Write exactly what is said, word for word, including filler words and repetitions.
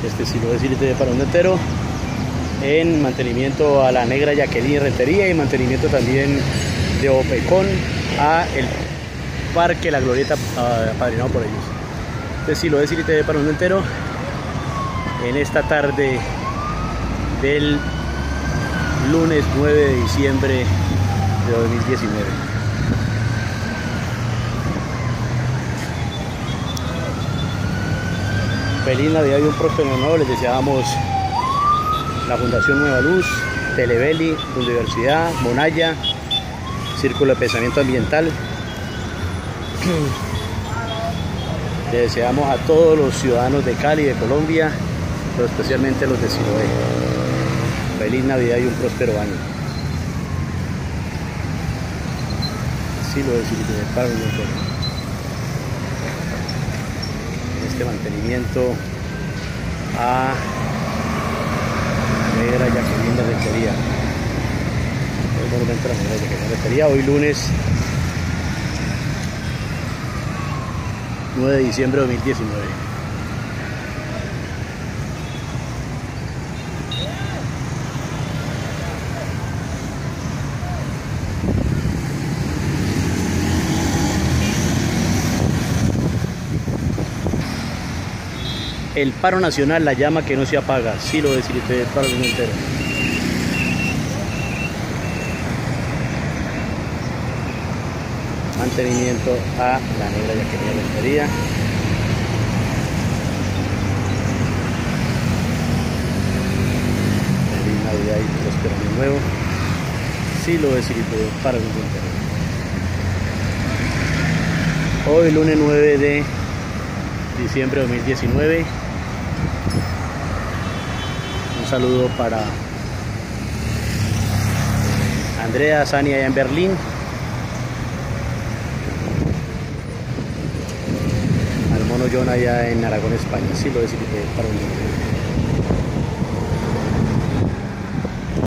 Este sí lo decir para un entero. En mantenimiento a la Negra Jacqueline Rentería y mantenimiento también de Opecon a el Parque La Glorieta, apadrinado por ellos. Este sí lo decir para un entero. En esta tarde del lunes nueve de diciembre de dos mil diecinueve. Feliz Navidad y un próspero año nuevo les deseábamos la Fundación Nueva Luz, Telebeli, Universidad, Monaya, Círculo de Pensamiento Ambiental. Le deseamos a todos los ciudadanos de Cali, de Colombia, pero especialmente los de Siloé. Feliz Navidad y un próspero año. Sí, lo decimos para un este mantenimiento a la Negra Jacqueline Rentería. El monumento a la Negra Jacqueline Rentería. Hoy lunes nueve de diciembre de dos mil diecinueve. El paro nacional, la llama que no se apaga. Sí lo decís, el paro el mundo entero. Mantenimiento a la Negra Jacqueline Rentería. Feliz Navidad y próspero año nuevo. Sí lo decís, el paro el mundo entero. Hoy lunes nueve de diciembre de dos mil diecinueve. Un saludo para Andrea, Sani allá en Berlín. Al mono John allá en Aragón, España. Sí lo decís para un